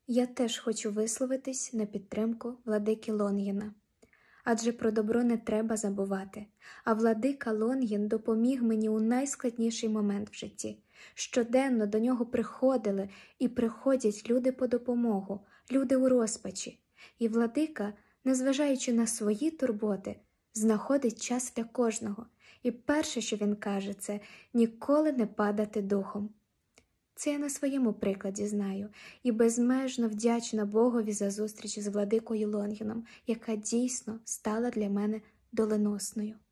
Я теж хочу висловитись на підтримку владики Лонгіна. Адже про добро не треба забувати. А владика Лонгін допоміг мені у найскладніший момент в житті. Щоденно до нього приходили і приходять люди по допомогу, люди у розпачі. І владика, незважаючи на свої турботи, знаходить час для кожного. І перше, що він каже, це ніколи не падати духом. Це я на своєму прикладі знаю і безмежно вдячна Богові за зустріч з владикою Лонгіном, яка дійсно стала для мене доленосною.